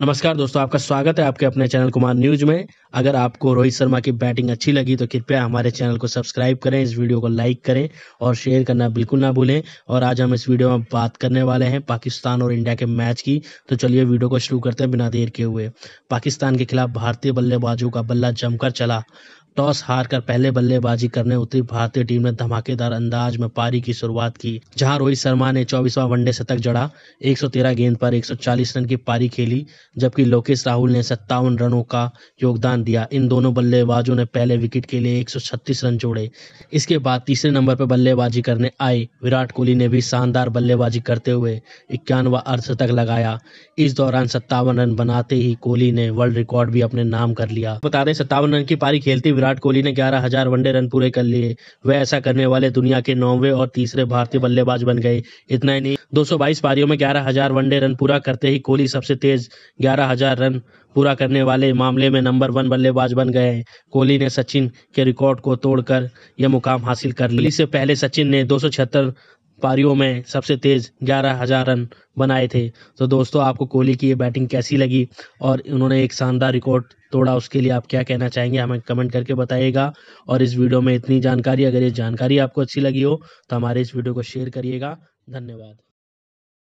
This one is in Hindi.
नमस्कार दोस्तों, आपका स्वागत है आपके अपने चैनल कुमार न्यूज में। अगर आपको रोहित शर्मा की बैटिंग अच्छी लगी तो कृपया हमारे चैनल को सब्सक्राइब करें, इस वीडियो को लाइक करें और शेयर करना बिल्कुल ना भूलें। और आज हम इस वीडियो में बात करने वाले हैं पाकिस्तान और इंडिया के मैच की। तो चलिए वीडियो को शुरू करते हैं बिना देर के हुए। पाकिस्तान के खिलाफ भारतीय बल्लेबाजों का बल्ला जमकर चला। टॉस हारकर पहले बल्लेबाजी करने उतरी भारतीय टीम ने धमाकेदार अंदाज में पारी की शुरुआत की, जहां रोहित शर्मा ने 24वां वनडे शतक जड़ा। 113 गेंद पर 140 रन की पारी खेली, जबकि लोकेश राहुल ने 57 रनों का योगदान दिया। इन दोनों बल्लेबाजों ने पहले विकेट के लिए 136 रन जोड़े। इसके बाद तीसरे नंबर पर बल्लेबाजी करने आए विराट कोहली ने भी शानदार बल्लेबाजी करते हुए 51वां अर्धशतक लगाया। इस दौरान 57 रन बनाते ही कोहली ने वर्ल्ड रिकॉर्ड भी अपने नाम कर लिया। बता दें, 57 रन की पारी खेलते विराट कोहली ने 11,000 वनडे रन पूरे कर लिए। वह ऐसा करने वाले दुनिया के 9वें और तीसरे भारतीय बल्लेबाज बन गए। इतना ही नहीं, 222 पारियों में 11,000 वनडे रन पूरा करते ही कोहली सबसे तेज 11,000 रन पूरा करने वाले मामले में नंबर 1 बल्लेबाज बन गए हैं। कोहली ने सचिन के रिकॉर्ड को तोड़कर यह मुकाम हासिल कर लिया। इससे पहले सचिन ने 276 पारियों में सबसे तेज 11,000 रन बनाए थे। तो दोस्तों, आपको कोहली की ये बैटिंग कैसी लगी और उन्होंने एक शानदार रिकॉर्ड तोड़ा, उसके लिए आप क्या कहना चाहेंगे हमें कमेंट करके बताइएगा। और इस वीडियो में इतनी जानकारी, अगर ये जानकारी आपको अच्छी लगी हो तो हमारे इस वीडियो को शेयर करिएगा। धन्यवाद।